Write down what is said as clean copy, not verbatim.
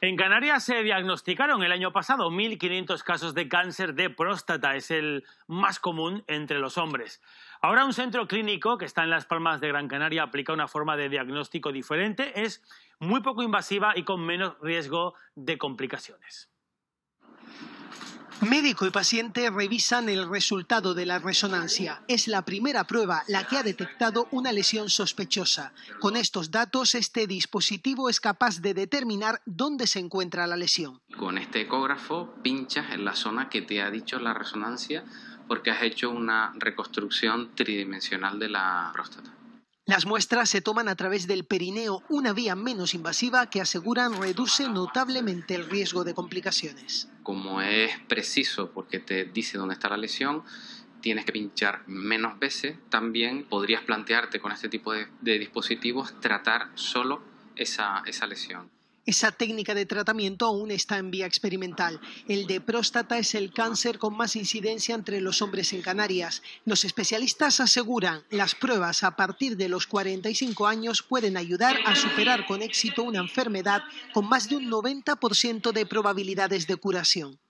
En Canarias se diagnosticaron el año pasado 1.500 casos de cáncer de próstata. Es el más común entre los hombres. Ahora un centro clínico que está en Las Palmas de Gran Canaria aplica una forma de diagnóstico diferente. Es muy poco invasiva y con menos riesgo de complicaciones. Médico y paciente revisan el resultado de la resonancia. Es la primera prueba la que ha detectado una lesión sospechosa. Con estos datos, este dispositivo es capaz de determinar dónde se encuentra la lesión. Con este ecógrafo pinchas en la zona que te ha dicho la resonancia porque has hecho una reconstrucción tridimensional de la próstata. Las muestras se toman a través del perineo, una vía menos invasiva que aseguran reduce notablemente el riesgo de complicaciones. Como es preciso porque te dice dónde está la lesión, tienes que pinchar menos veces. También podrías plantearte con este tipo de dispositivos tratar solo esa lesión. Esa técnica de tratamiento aún está en vía experimental. El de próstata es el cáncer con más incidencia entre los hombres en Canarias. Los especialistas aseguran las pruebas a partir de los 45 años pueden ayudar a superar con éxito una enfermedad con más de un 90% de probabilidades de curación.